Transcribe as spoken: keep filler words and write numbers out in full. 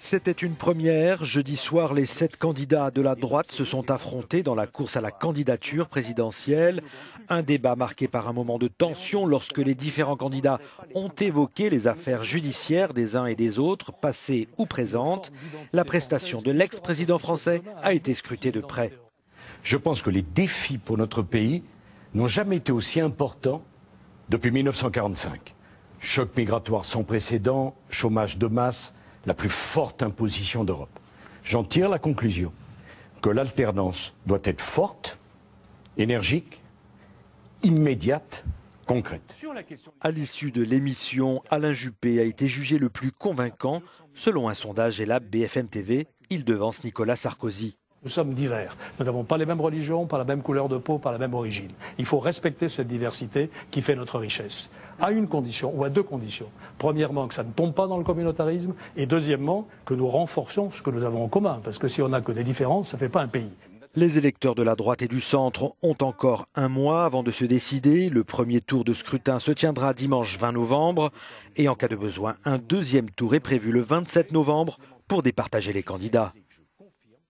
C'était une première. Jeudi soir, les sept candidats de la droite se sont affrontés dans la course à la candidature présidentielle. Un débat marqué par un moment de tension lorsque les différents candidats ont évoqué les affaires judiciaires des uns et des autres, passées ou présentes. La prestation de l'ex-président français a été scrutée de près. Je pense que les défis pour notre pays n'ont jamais été aussi importants depuis mille neuf cent quarante-cinq. Choc migratoire sans précédent, chômage de masse, la plus forte imposition d'Europe. J'en tire la conclusion que l'alternance doit être forte, énergique, immédiate, concrète. À l'issue de l'émission, Alain Juppé a été jugé le plus convaincant. Selon un sondage Elab B F M T V, il devance Nicolas Sarkozy. Nous sommes divers. Nous n'avons pas les mêmes religions, pas la même couleur de peau, pas la même origine. Il faut respecter cette diversité qui fait notre richesse. À une condition, ou à deux conditions. Premièrement, que ça ne tombe pas dans le communautarisme. Et deuxièmement, que nous renforcions ce que nous avons en commun. Parce que si on n'a que des différences, ça ne fait pas un pays. Les électeurs de la droite et du centre ont encore un mois avant de se décider. Le premier tour de scrutin se tiendra dimanche vingt novembre. Et en cas de besoin, un deuxième tour est prévu le vingt-sept novembre pour départager les candidats.